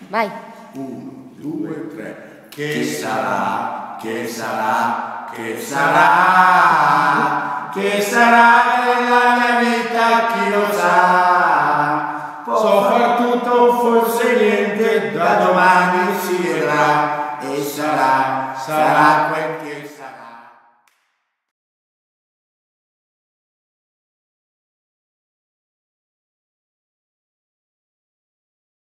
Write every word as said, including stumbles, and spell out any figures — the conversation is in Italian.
Vai. Uno, due, tre. Che sarà, che sarà, che sarà, che sarà nella mia vita, chi lo sa. So far tutto, forse niente, da domani si vedrà, e sarà, sarà quel che